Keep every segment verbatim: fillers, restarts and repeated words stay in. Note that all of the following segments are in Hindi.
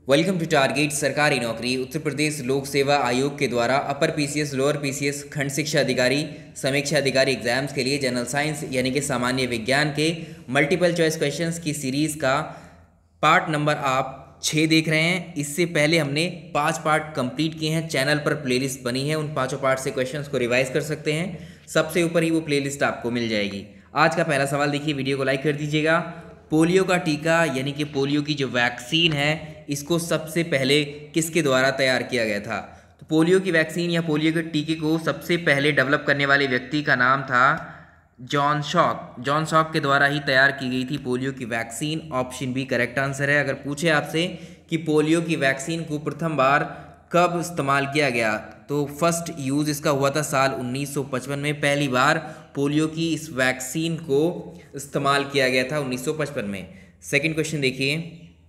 वेलकम टू टारगेट सरकारी नौकरी। उत्तर प्रदेश लोक सेवा आयोग के द्वारा अपर पीसीएस, लोअर पीसीएस, खंड शिक्षा अधिकारी, समीक्षा अधिकारी एग्जाम्स के लिए जनरल साइंस यानी कि सामान्य विज्ञान के मल्टीपल चॉइस क्वेश्चंस की सीरीज़ का पार्ट नंबर आप छः देख रहे हैं। इससे पहले हमने पांच पार्ट कंप्लीट किए हैं। चैनल पर प्लेलिस्ट बनी है, उन पांचों पार्ट से क्वेश्चंस को रिवाइज कर सकते हैं। सबसे ऊपर ही वो प्लेलिस्ट आपको मिल जाएगी। आज का पहला सवाल देखिए, वीडियो को लाइक कर दीजिएगा। पोलियो का टीका यानी कि पोलियो की जो वैक्सीन है, इसको सबसे पहले किसके द्वारा तैयार किया गया था? तो पोलियो की वैक्सीन या पोलियो के टीके को सबसे पहले डेवलप करने वाले व्यक्ति का नाम था जॉन सॉक। जॉन सॉक के द्वारा ही तैयार की गई थी पोलियो की vaccine. Option B correct answer है। अगर पूछे आपसे कि पोलियो की वैक्सीन को प्रथम बार कब इस्तेमाल किया गया, तो फर्स्ट यूज़ इसका हुआ था साल उन्नीस सौ पचपन में। पहली बार पोलियो की इस वैक्सीन को इस्तेमाल किया गया था उन्नीस सौ पचपन में। सेकंड क्वेश्चन देखिए,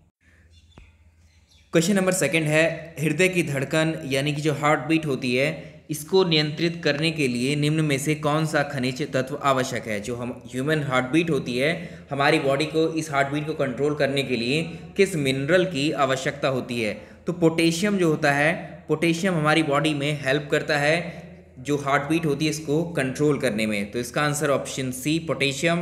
क्वेश्चन नंबर सेकंड है, हृदय की धड़कन यानी कि जो हार्ट बीट होती है, इसको नियंत्रित करने के लिए निम्न में से कौन सा खनिज तत्व आवश्यक है? जो हम ह्यूमन हार्ट बीट होती है, हमारी बॉडी को इस हार्ट बीट को कंट्रोल करने के लिए किस मिनरल की आवश्यकता होती है? तो पोटेशियम जो होता है, पोटेशियम हमारी बॉडी में हेल्प करता है जो हार्ट बीट होती है इसको कंट्रोल करने में। तो इसका आंसर ऑप्शन सी पोटेशियम।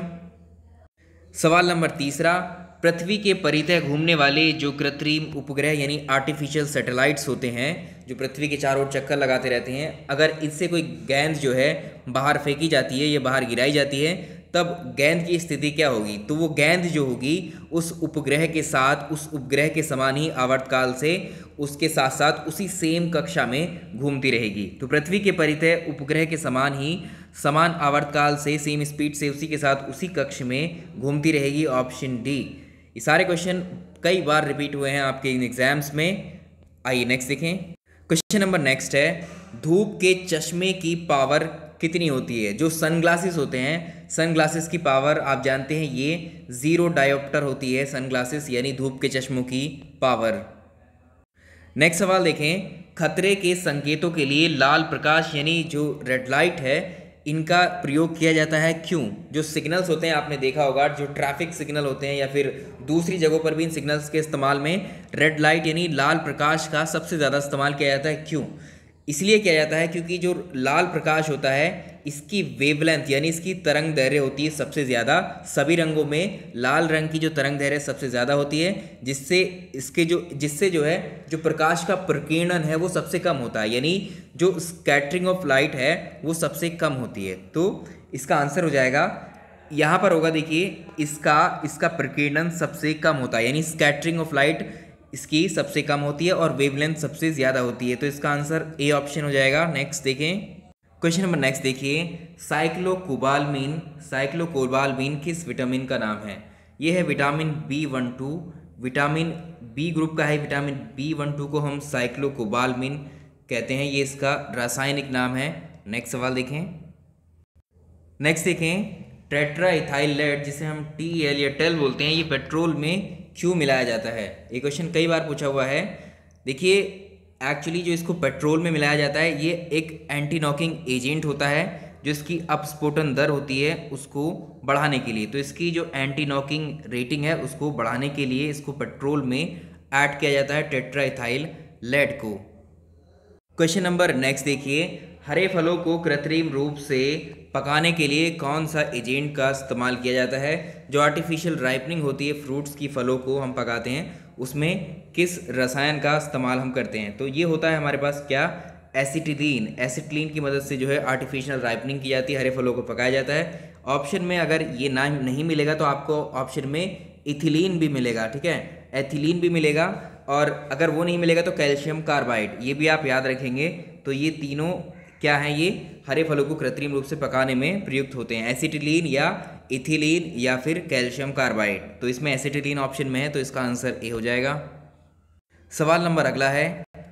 सवाल नंबर तीसरा, पृथ्वी के परितः घूमने वाले जो कृत्रिम उपग्रह यानी आर्टिफिशियल सैटेलाइट्स होते हैं, जो पृथ्वी के चारों ओर चक्कर लगाते रहते हैं, अगर इससे कोई गेंद जो है बाहर फेंकी जाती है या बाहर गिराई जाती है, तब गेंद की स्थिति क्या होगी? तो वो गेंद जो होगी उस उपग्रह के साथ, उस उपग्रह के समान ही आवर्तकाल से उसके साथ साथ उसी सेम कक्षा में घूमती रहेगी। तो पृथ्वी के परितः उपग्रह के समान ही समान आवर्तकाल से, सेम स्पीड से उसी के साथ उसी कक्ष में घूमती रहेगी। Option D. ये सारे क्वेश्चन कई बार रिपीट हुए हैं आपके इन एग्जाम्स में। आइए नेक्स्ट देखें। क्वेश्चन नंबर नेक्स्ट है, धूप के चश्मे की पावर कितनी होती है? जो सनग्लासेस होते हैं, सनग्लासेस की पावर आप जानते हैं ये जीरो डायोप्टर होती है। सनग्लासेस यानी धूप के चश्मों की पावर। नेक्स्ट सवाल देखें, खतरे के संकेतों के लिए लाल प्रकाश यानी जो रेड लाइट है, इनका प्रयोग किया जाता है क्यों? जो सिग्नल्स होते हैं, आपने देखा होगा, जो ट्रैफिक सिग्नल होते हैं या फिर दूसरी जगहों पर भी इन सिग्नल्स के इस्तेमाल में रेड लाइट यानी लाल प्रकाश का सबसे ज़्यादा इस्तेमाल किया जाता है। क्यों? इसलिए किया जाता है क्योंकि जो लाल प्रकाश होता है, इसकी वेवलेंथ यानी इसकी तरंग दैर्घ्य होती है सबसे ज़्यादा। सभी रंगों में लाल रंग की जो तरंग दैर्घ्य सबसे ज़्यादा होती है, जिससे इसके जो जिससे जो है जो प्रकाश का प्रकीर्णन है वो सबसे कम होता है, यानी जो स्कैटरिंग ऑफ लाइट है वो सबसे कम होती है। तो इसका आंसर हो जाएगा, यहाँ पर होगा, देखिए, इसका इसका प्रकीर्णन सबसे कम होता है, यानी स्कैटरिंग ऑफ लाइट इसकी सबसे कम होती है और वेवलेंथ सबसे ज़्यादा होती है। तो इसका आंसर ए ऑप्शन हो जाएगा। नेक्स्ट देखें, क्वेश्चन नंबर नेक्स्ट देखिए, साइक्लोकोबालमीन साइक्लोकोबालमीन किस विटामिन का नाम है? ये है vitamin B one two, vitamin B group का है। विटामिन बी वन टू को हम साइक्लोकोबालमीन कहते हैं, ये इसका रासायनिक नाम है। नेक्स्ट सवाल देखें। नेक्स्ट देखें, टेट्रा इथाइल लेड जिसे हम टी एल या टेल बोलते हैं, ये पेट्रोल में क्यों मिलाया जाता है? ये क्वेश्चन कई बार पूछा हुआ है। देखिए, एक्चुअली जो इसको पेट्रोल में मिलाया जाता है, ये एक एंटी नॉकिंग एजेंट होता है, जो इसकी अपस्फोटन दर होती है उसको बढ़ाने के लिए। तो इसकी जो एंटी नॉकिंग रेटिंग है उसको बढ़ाने के लिए इसको पेट्रोल में ऐड किया जाता है, टेट्रा इथाइल लेड को। क्वेश्चन नंबर नेक्स्ट देखिए, हरे फलों को कृत्रिम रूप से पकाने के लिए कौन सा एजेंट का इस्तेमाल किया जाता है? जो आर्टिफिशियल राइपनिंग होती है, फ्रूट्स की, फलों को हम पकाते हैं, उसमें किस रसायन का इस्तेमाल हम करते हैं? तो ये होता है हमारे पास क्या, एसिटिलीन। एसिटिलीन की मदद से जो है आर्टिफिशियल राइपनिंग की जाती है, हरे फलों को पकाया जाता है। ऑप्शन में अगर ये ना नहीं मिलेगा तो आपको ऑप्शन में इथिलीन भी मिलेगा, ठीक है, एथिलीन भी मिलेगा, और अगर वो नहीं मिलेगा तो कैल्शियम कार्बाइड, ये भी आप याद रखेंगे। तो ये तीनों क्या हैं, ये हरे फलों को कृत्रिम रूप से पकाने में प्रयुक्त होते हैं, एसिटिलीन या इथिलीन या फिर कैल्शियम कार्बाइड। तो इसमें एसिटिलीन ऑप्शन में है, तो इसका आंसर ए हो जाएगा। सवाल नंबर अगला है,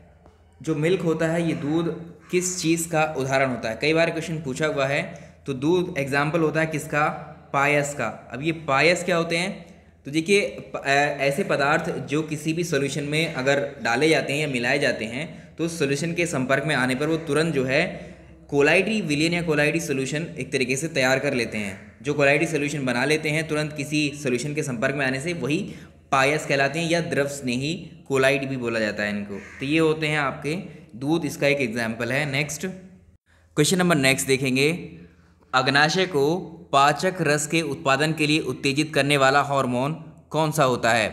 जो मिल्क होता है ये दूध किस चीज़ का उदाहरण होता है? कई बार क्वेश्चन पूछा हुआ है। तो दूध एग्जाम्पल होता है किसका, पायस का। अब ये पायस क्या होते हैं? तो देखिए, ऐसे पदार्थ जो किसी भी सॉल्यूशन में अगर डाले जाते हैं या मिलाए जाते हैं, तो सॉल्यूशन के संपर्क में आने पर वो तुरंत जो है कोलाइडी विलेन या कोलाइडी सॉल्यूशन एक तरीके से तैयार कर लेते हैं। जो कोलाइडी सॉल्यूशन बना लेते हैं तुरंत किसी सॉल्यूशन के संपर्क में आने से, वही पायस कहलाते हैं या द्रव स्नेही कोलाइड भी बोला जाता है इनको। तो ये होते हैं आपके दूध, इसका एक एग्जाम्पल है। नेक्स्ट क्वेश्चन नंबर नेक्स्ट देखेंगे, अग्नाशय को पाचक रस के उत्पादन के लिए उत्तेजित करने वाला हार्मोन कौन सा होता है?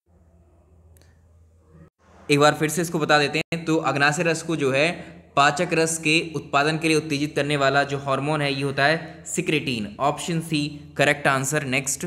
एक बार फिर से इसको बता देते हैं। तो अग्नाशय रस को जो है पाचक रस के उत्पादन के लिए उत्तेजित करने वाला जो हार्मोन है ये होता है secretin. Option C correct answer. Next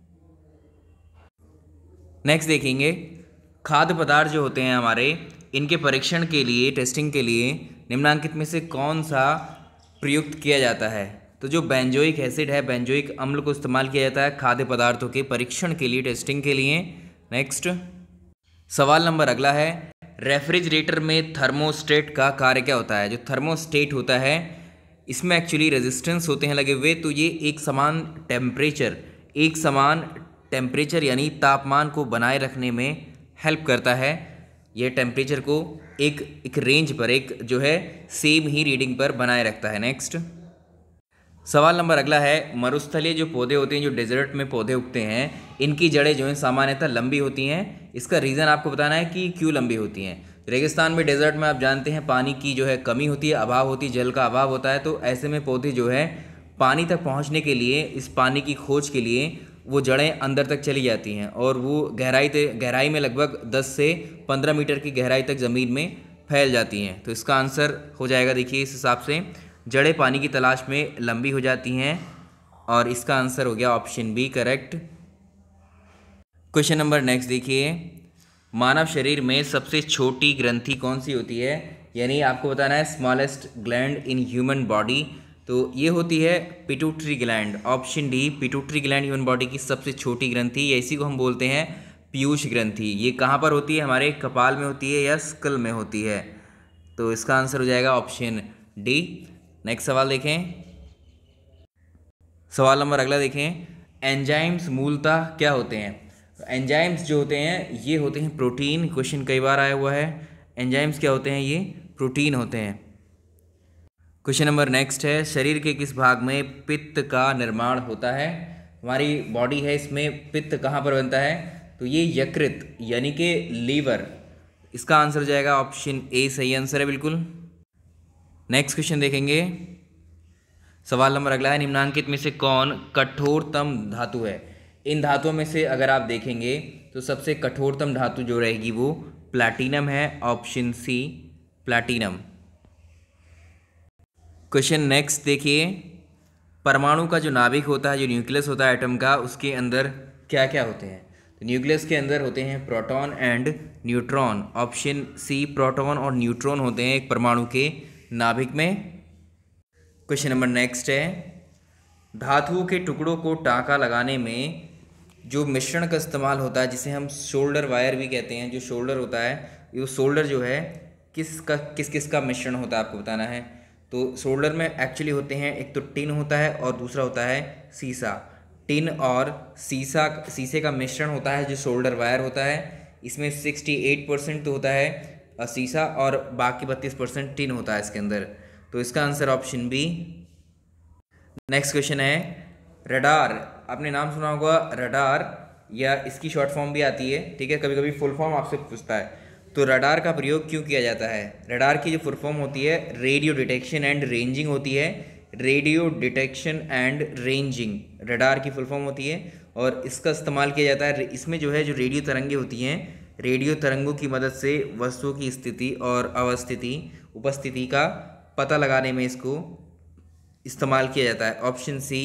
next देखेंगे, खाद्य पदार्थ जो होते हैं हमारे, इनके परीक्षण के लिए, टेस्टिंग के लिए निम्नांकित में से कौन सा प्रयुक्त किया जाता है? तो जो बेंजोइक एसिड है, बेंजोइक अम्ल को इस्तेमाल किया जाता है खाद्य पदार्थों के परीक्षण के लिए, टेस्टिंग के लिए। नेक्स्ट सवाल नंबर अगला है, रेफ्रिजरेटर में थर्मोस्टेट का कार्य क्या होता है? जो थर्मोस्टेट होता है इसमें एक्चुअली रेजिस्टेंस होते हैं लगे हुए, तो ये एक समान टेम्परेचर एक समान टेम्परेचर यानी तापमान को बनाए रखने में हेल्प करता है। ये टेम्परेचर को एक एक रेंज पर, एक जो है सेम ही रीडिंग पर बनाए रखता है। नेक्स्ट सवाल नंबर अगला है, मरुस्थलीय जो पौधे होते हैं, जो डेजर्ट में पौधे उगते हैं, इनकी जड़ें जो हैं सामान्यतः लंबी होती हैं। इसका रीज़न आपको बताना है कि क्यों लंबी होती हैं। रेगिस्तान में, डेजर्ट में आप जानते हैं पानी की जो है कमी होती है, अभाव होती है, जल का अभाव होता है। तो ऐसे में पौधे जो है पानी तक पहुंचने के लिए, इस पानी की खोज के लिए वो जड़ें अंदर तक चली जाती हैं और वो गहराई गहराई में लगभग दस से पंद्रह मीटर की गहराई तक ज़मीन में फैल जाती हैं। तो इसका आंसर हो जाएगा, देखिए इस हिसाब से जड़ें पानी की तलाश में लंबी हो जाती हैं और इसका आंसर हो गया option B correct. Question number next देखिए, मानव शरीर में सबसे छोटी ग्रंथि कौन सी होती है? यानी आपको बताना है smallest gland in human body. तो ये होती है pituitary gland. Option D pituitary gland human body की सबसे छोटी ग्रंथि, या इसी को हम बोलते हैं पीयूष ग्रंथि। ये कहाँ पर होती है? हमारे कपाल में होती है या स्कल में होती है। तो इसका आंसर हो जाएगा ऑप्शन डी। नेक्स्ट सवाल देखें, सवाल नंबर अगला देखें, एंजाइम्स मूलतः क्या होते हैं? एंजाइम्स जो होते हैं ये होते हैं प्रोटीन। क्वेश्चन कई बार आया हुआ है। एंजाइम्स क्या होते हैं? ये प्रोटीन होते हैं। क्वेश्चन नंबर नेक्स्ट है, शरीर के किस भाग में पित्त का निर्माण होता है? हमारी बॉडी है, इसमें पित्त कहाँ पर बनता है? तो ये यकृत यानी कि लीवर। इसका आंसर हो जाएगा ऑप्शन ए, सही आंसर है बिल्कुल। नेक्स्ट क्वेश्चन देखेंगे, सवाल नंबर अगला है, निम्नांकित में से कौन कठोरतम धातु है? इन धातुओं में से अगर आप देखेंगे तो सबसे कठोरतम धातु जो रहेगी वो प्लैटिनम है। Option C platinum. Question next देखिए, परमाणु का जो नाभिक होता है, जो न्यूक्लियस होता है एटम का, उसके अंदर क्या क्या होते हैं? तो न्यूक्लियस के अंदर होते हैं proton and neutron. Option C proton और न्यूट्रॉन होते हैं एक परमाणु के नाभिक में। क्वेश्चन नंबर नेक्स्ट है, धातुओं के टुकड़ों को टाँका लगाने में जो मिश्रण का इस्तेमाल होता है, जिसे हम शोल्डर वायर भी कहते हैं, जो शोल्डर होता है, ये शोल्डर जो है किस का किस किस का मिश्रण होता है आपको बताना है। तो शोल्डर में एक्चुअली होते हैं, एक तो टिन होता है और दूसरा होता है सीसा। टिन और सीसा सीसे का मिश्रण होता है जो शोल्डर वायर होता है। इसमें अड़सठ परसेंट तो होता है सीसा और बाकी बत्तीस परसेंट टिन होता है इसके अंदर। तो इसका answer option B. Next question है, रडार। आपने नाम सुना होगा रडार, या इसकी शॉर्ट फॉर्म भी आती है, ठीक है, कभी कभी फुल फॉर्म आपसे पूछता है। तो रडार का प्रयोग क्यों किया जाता है? रडार की जो फुल फॉर्म होती है रेडियो डिटेक्शन एंड रेंजिंग होती है। Radio detection and ranging radar की फुल फॉर्म होती है और इसका इस्तेमाल किया जाता है। इसमें जो है जो रेडियो तरंगें होती हैं, रेडियो तरंगों की मदद से वस्तुओं की स्थिति और अवस्थिति उपस्थिति का पता लगाने में इसको इस्तेमाल किया जाता है। Option C.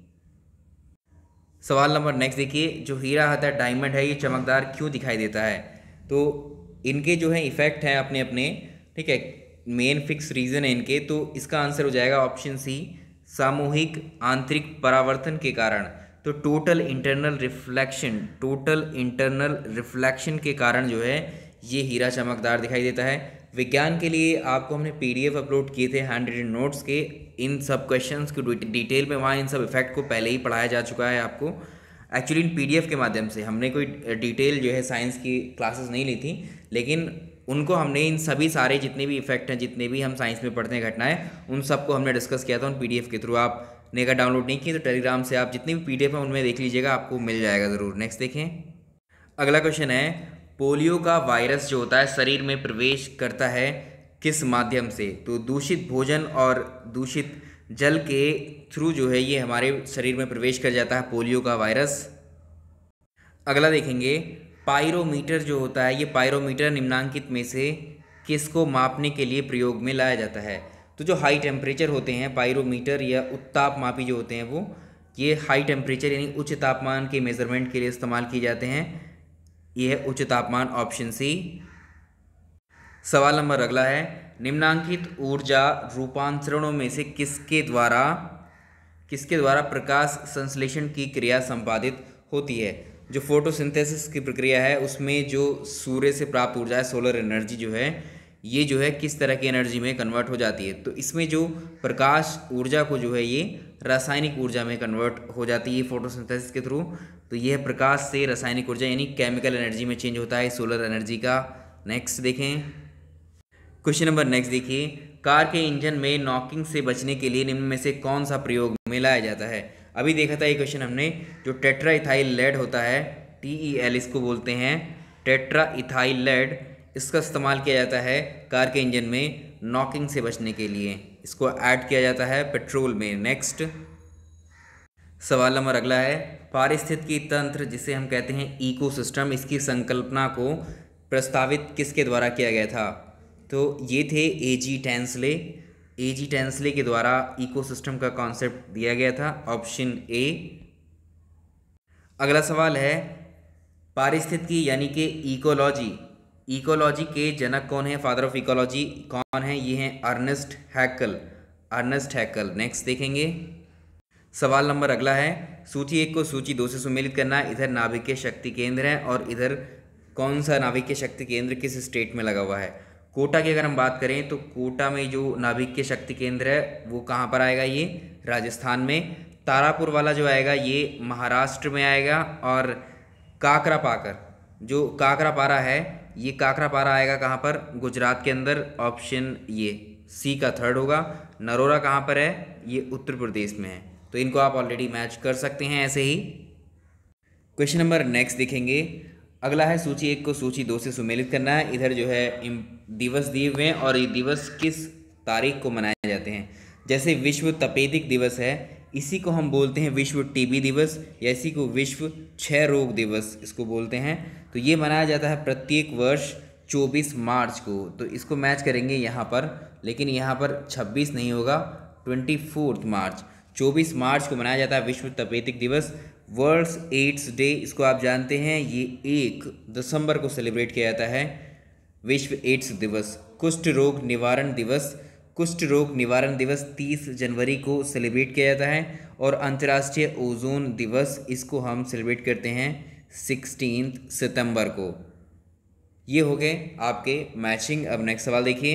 सवाल नंबर नेक्स्ट देखिए, जो हीरा होता है, डायमंड है, ये चमकदार क्यों दिखाई देता है? तो इनके जो है इफ़ेक्ट हैं अपने अपने, ठीक है, मेन फिक्स रीज़न है इनके। तो इसका आंसर हो जाएगा ऑप्शन सी सामूहिक आंतरिक परावर्तन के कारण। तो total internal reflection total internal reflection के कारण जो है ये हीरा चमकदार दिखाई देता है। विज्ञान के लिए आपको हमने पीडीएफ अपलोड किए थे हैंड रिटन नोट्स के, इन सब क्वेश्चंस को डिटेल में वहाँ इन सब इफेक्ट को पहले ही पढ़ाया जा चुका है आपको। एक्चुअली इन पीडीएफ के माध्यम से हमने कोई डिटेल जो है साइंस की क्लासेस नहीं ली थी, लेकिन उनको हमने इन सभी सारे जितने भी इफेक्ट हैं, जितने भी हम साइंस में पढ़ते हैं घटनाएं, उन सबको हमने डिस्कस किया था उन पीडीएफ के थ्रू। आपने अगर डाउनलोड नहीं किए तो टेलीग्राम से आप जितनी भी पीडीएफ है उनमें देख लीजिएगा, आपको मिल जाएगा ज़रूर। नेक्स्ट देखें, अगला क्वेश्चन है, पोलियो का वायरस जो होता है शरीर में प्रवेश करता है किस माध्यम से? तो दूषित भोजन और दूषित जल के थ्रू जो है ये हमारे शरीर में प्रवेश कर जाता है पोलियो का वायरस। अगला देखेंगे, पायरोमीटर जो होता है, ये पायरोमीटर निम्नांकित में से किसको मापने के लिए प्रयोग में लाया जाता है? तो जो हाई टेम्परेचर होते हैं, पायरोमीटर या उत्ताप मापी जो होते हैं वो ये हाई टेम्परेचर यानी उच्च तापमान के मेजरमेंट के लिए इस्तेमाल किए जाते हैं। ये है उच्च तापमान, ऑप्शन सी। सवाल नंबर अगला है, निम्नांकित ऊर्जा रूपांतरणों में से किसके द्वारा किसके द्वारा प्रकाश संश्लेषण की क्रिया संपादित होती है? जो फोटोसिंथेसिस की प्रक्रिया है उसमें जो सूर्य से प्राप्त ऊर्जा है, सोलर एनर्जी जो है, ये जो है किस तरह की एनर्जी में कन्वर्ट हो जाती है? तो इसमें जो प्रकाश ऊर्जा को जो है ये रासायनिक ऊर्जा में कन्वर्ट हो जाती है फोटोसिंथेसिस के थ्रू। तो यह प्रकाश से रासायनिक ऊर्जा यानी केमिकल एनर्जी में चेंज होता है सोलर एनर्जी का। नेक्स्ट देखें, क्वेश्चन नंबर नेक्स्ट देखिए, कार के इंजन में नॉकिंग से बचने के लिए निम्न में से कौन सा प्रयोग में लाया जाता है? अभी देखा था ये क्वेश्चन हमने, जो टेट्रा इथाइल लेड होता है, टी ई एल इसको बोलते हैं, टेट्रा इथाइल लेड, इसका इस्तेमाल किया जाता है कार के इंजन में नॉकिंग से बचने के लिए। इसको ऐड किया जाता है पेट्रोल में। नेक्स्ट सवाल नंबर अगला है, पारिस्थितिकी तंत्र जिसे हम कहते हैं इकोसिस्टम, इसकी संकल्पना को प्रस्तावित किसके द्वारा किया गया था? तो ये थे ए जी टेंसले। ए जी टेंसले के द्वारा इकोसिस्टम का कॉन्सेप्ट दिया गया था, ऑप्शन ए। अगला सवाल है, पारिस्थितिकी यानी कि इकोलॉजी इकोलॉजी के जनक कौन है? फादर ऑफ इकोलॉजी कौन है? ये हैं Ernest Haeckel Ernest Haeckel. Next देखेंगे, सवाल नंबर अगला है, सूची एक को सूची दो से सुमेलित करना है। इधर नाभिकीय शक्ति केंद्र है और इधर कौन सा नाभिकीय शक्ति केंद्र किस स्टेट में लगा हुआ है? कोटा की अगर हम बात करें तो कोटा में जो नाभिकीय शक्ति केंद्र है वो कहाँ पर आएगा? ये राजस्थान में। तारापुर वाला जो आएगा ये महाराष्ट्र में आएगा। और काकरा पाकर जो काकरा पारा है, ये काकरा पारा आएगा कहाँ पर? गुजरात के अंदर, ऑप्शन ये सी का थर्ड होगा। नरोरा कहाँ पर है? ये उत्तर प्रदेश में है। तो इनको आप ऑलरेडी मैच कर सकते हैं ऐसे ही। क्वेश्चन नंबर नेक्स्ट देखेंगे, अगला है सूची एक को सूची दो से सुमेलित करना है। इधर जो है दिवस दिए हुए हैं और ये दिवस किस तारीख को मनाए जाते हैं? जैसे विश्व तपेदिक दिवस है, इसी को हम बोलते हैं विश्व टीबी दिवस, या इसी को विश्व क्षय रोग दिवस इसको बोलते हैं। तो ये मनाया जाता है प्रत्येक वर्ष चौबीस मार्च को। तो इसको मैच करेंगे यहाँ पर, लेकिन यहाँ पर छब्बीस नहीं होगा, चौबीस मार्च चौबीस मार्च को मनाया जाता है विश्व तपेदिक दिवस। वर्ल्ड एड्स डे, इसको आप जानते हैं, ये एक दिसंबर को सेलिब्रेट किया जाता है, विश्व एड्स दिवस। कुष्ठ रोग निवारण दिवस कुष्ठ रोग निवारण दिवस तीस जनवरी को सेलिब्रेट किया जाता है। और अंतर्राष्ट्रीय ओजोन दिवस, इसको हम सेलिब्रेट करते हैं सोलह सितंबर को। ये हो गए आपके मैचिंग। अब नेक्स्ट सवाल देखिए,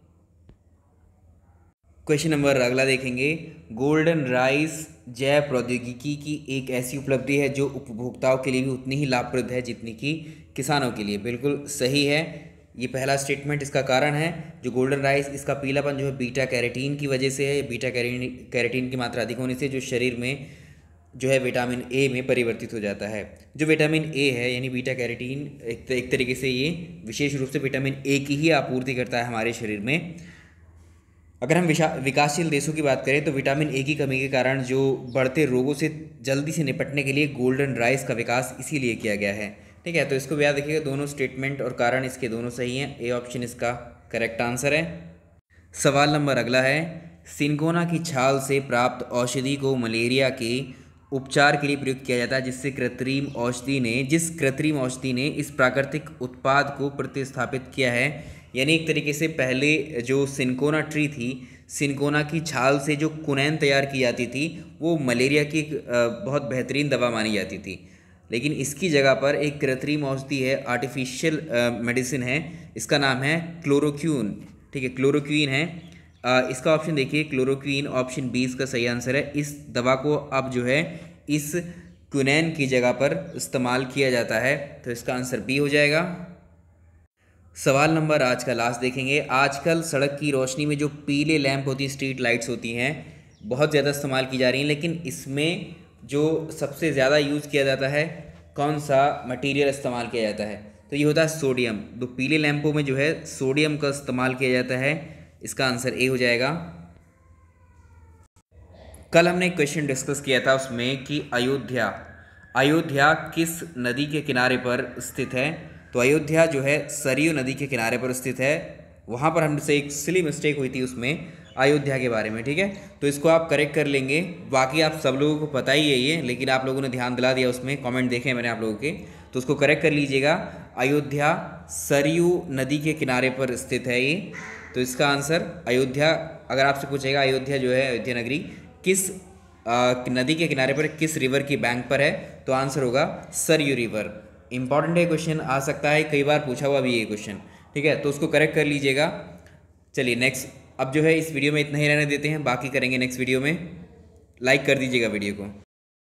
क्वेश्चन नंबर अगला देखेंगे, गोल्डन राइस जैव प्रौद्योगिकी की एक ऐसी उपलब्धि है जो उपभोक्ताओं के लिए भी उतनी ही लाभप्रद है जितनी कि किसानों के लिए। बिल्कुल सही है, ये पहला स्टेटमेंट इसका कारण है। जो गोल्डन राइस, इसका पीलापन जो है बीटा कैरोटीन की वजह से है। बीटा कैरोटीन की मात्रा अधिक होने से जो शरीर में जो है विटामिन ए में परिवर्तित हो जाता है। जो विटामिन ए है यानी बीटा कैरोटीन, एक, एक तरीके से ये विशेष रूप से विटामिन ए की ही आपूर्ति करता है हमारे शरीर में। अगर हम विकासशील देशों की बात करें तो विटामिन ए की कमी के कारण जो बढ़ते रोगों से जल्दी से निपटने के लिए गोल्डन राइस का विकास इसीलिए किया गया है। ठीक है, तो इसको भी याद रखिएगा, दोनों स्टेटमेंट और कारण इसके दोनों सही हैं। ए ऑप्शन इसका करेक्ट आंसर है। सवाल नंबर अगला है, सिनकोना की छाल से प्राप्त औषधि को मलेरिया के उपचार के लिए प्रयुक्त किया जाता है, जिससे कृत्रिम औषधि ने जिस कृत्रिम औषधि ने इस प्राकृतिक उत्पाद को प्रतिस्थापित किया है। यानी एक तरीके से पहले जो सिनकोना ट्री थी, सिनकोना की छाल से जो कुनैन तैयार की जाती थी वो मलेरिया की एक बहुत बेहतरीन दवा मानी जाती थी। लेकिन इसकी जगह पर एक कृत्रिम औषधि है, आर्टिफिशियल मेडिसिन है, इसका नाम है क्लोरोक्वीन। ठीक है, क्लोरोक्वीन है। आ, इसका ऑप्शन देखिए, क्लोरोक्वीन, ऑप्शन बी इसका सही आंसर है। इस दवा को अब जो है इस क्विनैन की जगह पर इस्तेमाल किया जाता है, तो इसका आंसर बी हो जाएगा। सवाल नंबर आज का लास्ट देखेंगे। आजकल सड़क की रोशनी में जो पीले लैंप होती हैं, स्ट्रीट लाइट्स होती हैं, बहुत ज़्यादा इस्तेमाल की जा रही हैं, लेकिन इसमें जो सबसे ज़्यादा यूज़ किया जाता है कौन सा मटेरियल इस्तेमाल किया जाता है? तो ये होता है सोडियम। तो पीले लैंपों में जो है सोडियम का इस्तेमाल किया जाता है। इसका आंसर ए हो जाएगा। कल हमने एक क्वेश्चन डिस्कस किया था उसमें कि अयोध्या अयोध्या किस नदी के किनारे पर स्थित है? तो अयोध्या जो है सरयू नदी के किनारे पर स्थित है। वहाँ पर हमसे एक सिली मिस्टेक हुई थी उसमें अयोध्या के बारे में, ठीक है। तो इसको आप करेक्ट कर लेंगे। बाकी आप सब लोगों को पता ही है ये, लेकिन आप लोगों ने ध्यान दिला दिया, उसमें कमेंट देखे मैंने आप लोगों के, तो उसको करेक्ट कर लीजिएगा। अयोध्या सरयू नदी के किनारे पर स्थित है ये। तो इसका आंसर अयोध्या, अगर आपसे पूछेगा अयोध्या जो है अयोध्या नगरी किस आ, नदी के किनारे पर, किस रिवर की बैंक पर है, तो आंसर होगा सरयू रिवर। इंपॉर्टेंट है क्वेश्चन, आ सकता है, कई बार पूछा हुआ भी ये क्वेश्चन, ठीक है। तो उसको करेक्ट कर लीजिएगा। चलिए नेक्स्ट, अब जो है इस वीडियो में इतना ही रहने देते हैं, बाकी करेंगे नेक्स्ट वीडियो में। लाइक कर दीजिएगा वीडियो को।